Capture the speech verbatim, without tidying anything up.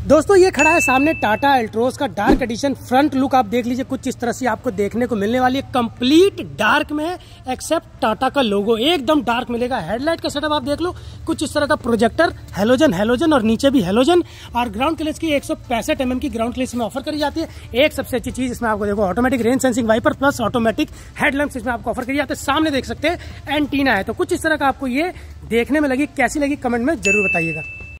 दोस्तों ये खड़ा है सामने टाटा एल्ट्रोज का डार्क एडिशन। फ्रंट लुक आप देख लीजिए, कुछ इस तरह से आपको देखने को मिलने वाली है। कंप्लीट डार्क में है, एक्सेप्ट टाटा का लोगो एकदम डार्क मिलेगा। हेडलाइट का सेटअप आप देख लो, कुछ इस तरह का प्रोजेक्टर, हेलोजन हेलोजन और नीचे भी हेलोजन। और ग्राउंड क्लियरेंस की एक सौ पैंसठ एम एम की ग्राउंड क्लियरेंस में ऑफर करी जाती है। एक सबसे अच्छी चीज इसमें आपको देखो, automatic rain sensing wiper plus automatic headlamps इसमें आपको ऑफर करी जाते हैं। सामने देख सकते हैं एंटीना है। तो कुछ इस तरह का आपको ये देखने में लगी, कैसी लगी कमेंट में जरूर बताइएगा।